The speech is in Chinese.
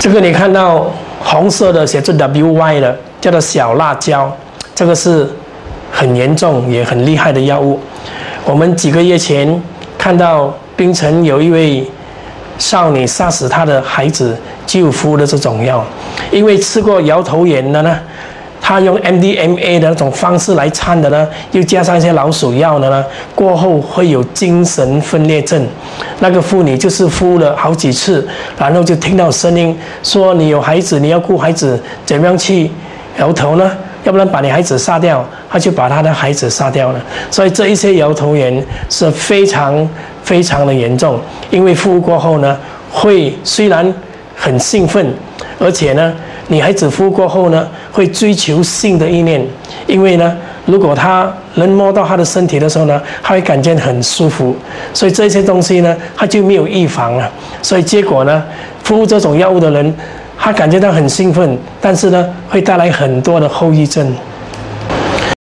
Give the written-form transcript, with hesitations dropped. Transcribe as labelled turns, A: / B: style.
A: 这个你看到红色的写着 WY 的，叫做小辣椒，这个是很严重也很厉害的药物。我们几个月前看到槟城有一位少女杀死她的孩子就服的这种药，因为吃过摇头丸的呢，他用 MDMA 的那种方式来掺的呢，又加上一些老鼠药的呢，过后会有精神分裂症。那个妇女就是服了好几次，然后就听到声音说：“你有孩子，你要顾孩子，怎么样去摇头呢？要不然把你孩子杀掉。”他就把他的孩子杀掉了。所以这一些摇头丸是非常非常的严重，因为服过后呢，会虽然很兴奋，而且呢，女孩子服过后呢，会追求性的意念，因为呢，如果他能摸到他的身体的时候呢，他会感觉很舒服，所以这些东西呢，他就没有预防了。所以结果呢，服这种药物的人，他感觉到很兴奋，但是呢，会带来很多的后遗症。